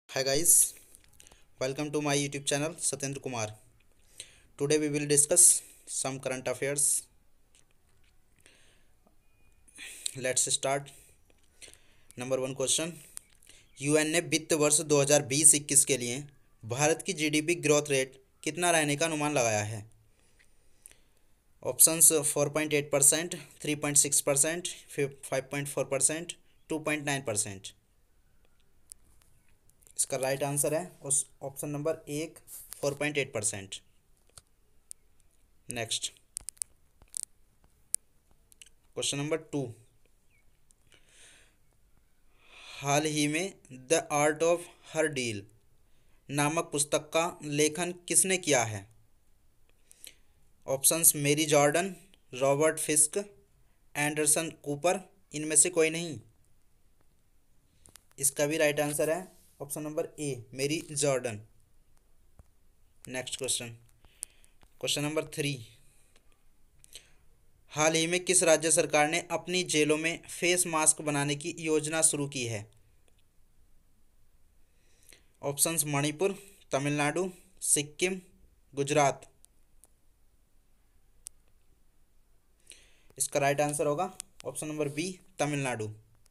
Hi guys, welcome to my YouTube channel Satyendra Kumar. Today we will discuss some current affairs. Let's start. Number one question. UN ने वित्त वर्ष 2020-21 के लिए भारत की GDP growth rate कितना रहने का अनुमान लगाया है? ऑप्शंस 4.8%, 3.6%, 5.4%, 2.9%. इसका राइट आंसर है उस option number 1 4.8%. Next question number 2. हाल ही में the art of her deal नामक पुस्तक का लेखन किसने किया है? Options Mary Jordan, Robert Fisk, Anderson Cooper, इनमें से कोई नहीं. इसका भी राइट आंसर है option number A Mary Jordan. Next question number 3. हाल ही में किस राज्य सरकार ने अपनी जेलों में फेस मास्क बनाने की योजना शुरू की है? ऑप्शंस मणिपुर, तमिलनाडु, सिक्किम, गुजरात. इसका राइट आंसर होगा option number B Tamil Nadu.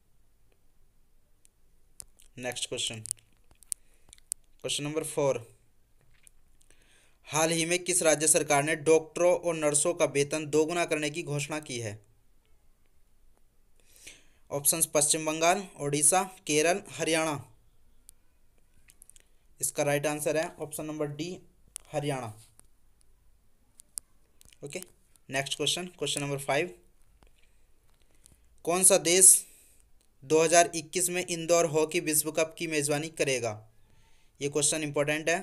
Next question number 4. हाल ही में किस राज्य सरकार ने डॉक्टरों और नर्सों का वेतन दोगुना करने की घोषणा की है? ऑप्शंस पश्चिम बंगाल, ओडिशा, केरल, हरियाणा. इसका राइट आंसर है option number D Haryana. Okay. Next question number 5. कौन सा देश 2021 में इंदौर हॉकी विश्व कप की मेजबानी करेगा? ये क्वेश्चन इंपॉर्टेंट है.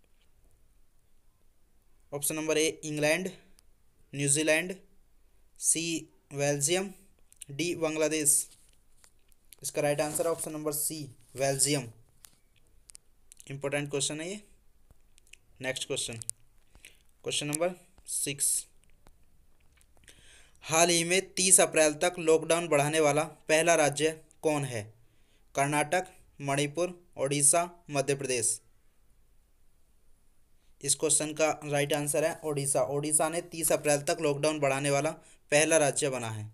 Option number A England, New Zealand, C Belgium, D Bangladesh. इसका राइट आंसर है option number C Belgium. Important question है ये. Next question number 6. हाल ही में 30 अप्रैल तक लॉकडाउन बढ़ाने वाला पहला राज्य कौन है? कर्नाटक, मणिपुर, ओडिशा, मध्य प्रदेश. इस क्वेश्चन का राइट आंसर है ओडिशा. ओडिशा ने 30 अप्रैल तक लॉकडाउन बढ़ाने वाला पहला राज्य बना है.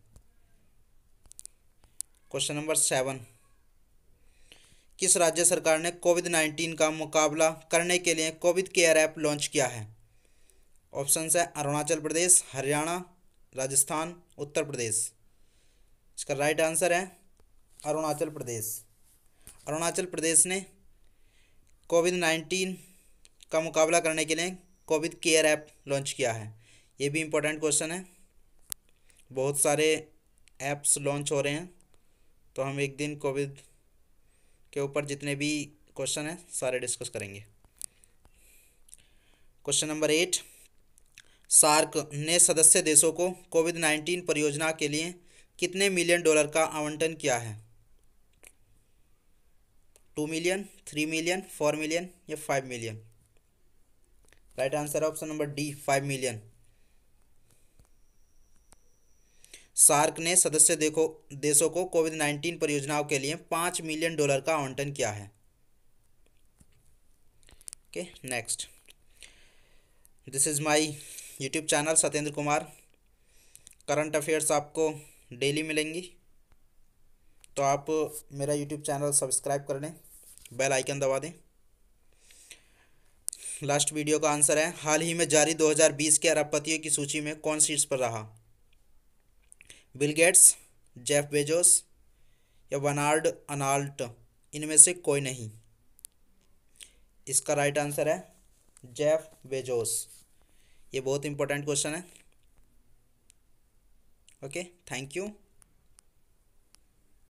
Question number 7. किस राज्य सरकार ने कोविड-19 का मुकाबला करने के लिए कोविड केयर ऐप लॉन्च किया है? ऑप्शंस है अरुणाचल प्रदेश, हरियाणा, राजस्थान, उत्तर प्रदेश. इसका राइट आंसर है अरुणाचल प्रदेश. अरुणाचल प्रदेश ने कोविड-19 का मुकाबला करने के लिए कोविड केयर ऐप लॉन्च किया है. ये भी इम्पोर्टेंट क्वेश्चन है. बहुत सारे ऐप्स लॉन्च हो रहे हैं, तो हम एक दिन कोविड के ऊपर जितने भी क्वेश्चन हैं सारे डिस्कस करेंगे. Question number 8. सार्क ने सदस्य देशों को कोविड-19 परियोजना के लिए कितने मिलियन डॉलर का आवंटन किया है? 2 मिलियन, 3 मिलियन, 4 मिलियन या 5 मिलियन. राइट आंसर है option number D 5 million. SAARC ने सदस्य देशों को कोविड-19 परियोजनाओं के लिए 5 मिलियन डॉलर का आवंटन किया है. Okay. Next. This is my YouTube channel Satyendra Kumar. Current affairs आपको डेली मिलेंगी, तो आप मेरा यूट्यूब चैनल सब्सक्राइब कर लें, बेल आइकन दबा दें. लास्ट वीडियो का आंसर है हाल ही में जारी 2020 के अरबपतियों की सूची में कौन शीर्ष पर रहा? बिल गेट्स, जेफ बेजोस या बर्नार्ड अर्नॉल्ट, इनमें से कोई नहीं. इसका राइट आंसर है जेफ बेजोस. ये बहुत इंपॉर्टेंट क्वेश्चन है. ओके. Thank you.